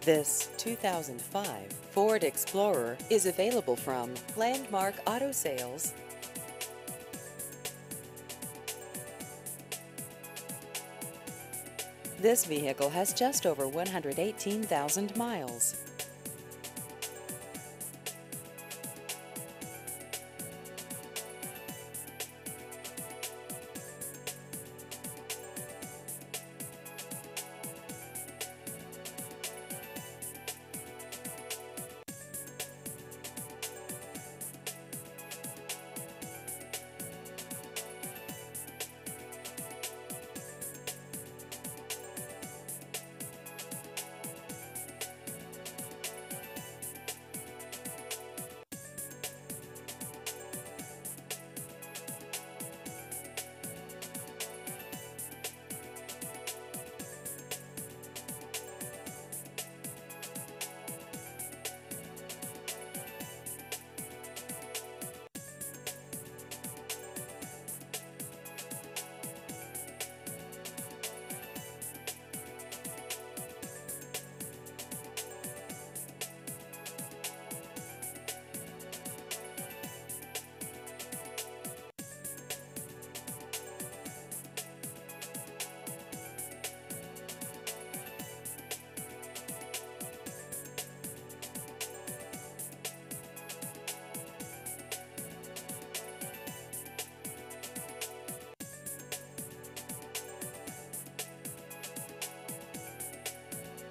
This 2005 Ford Explorer is available from Landmark Auto Sales. This vehicle has just over 118,000 miles.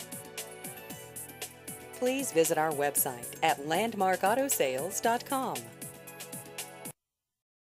Please visit our website at landmarkautosales.com.